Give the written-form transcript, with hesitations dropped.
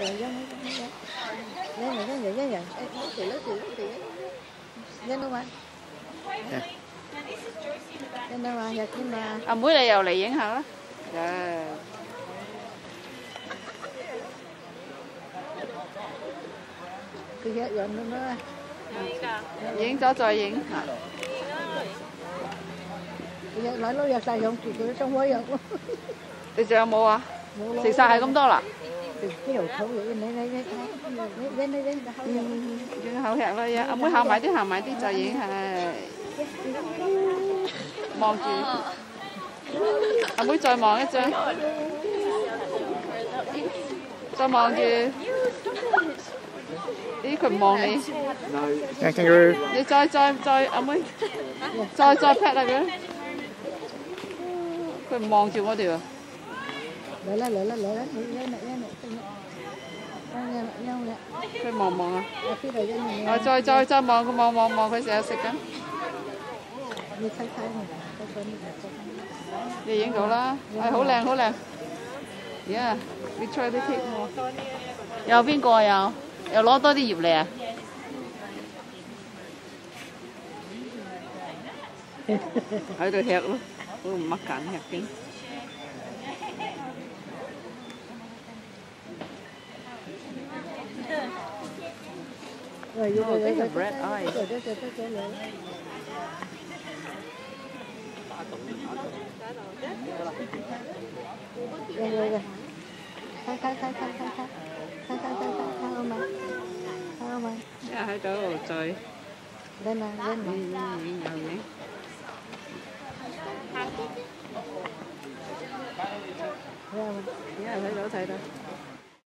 阿妹你又嚟影下啦。影咗再影。你仲有冇啊？食晒係咁多啦。影口吃啦，阿妹行埋啲再影係。望住，阿妹再望一張，再望住。咦，佢唔望你。 Kangaroo。 你再阿妹，再劈啦佢。佢唔望住我哋喎。佢望望啊！我再望佢望佢成日食緊。你影到啦，係好靚好靚。Yeah， 你try啲 take 我。有邊個啊？又攞多啲葉嚟啊！喺度吃咯，我唔乜緊吃緊。Oh, they have red eyes.喺度再。lên影。而家睇到。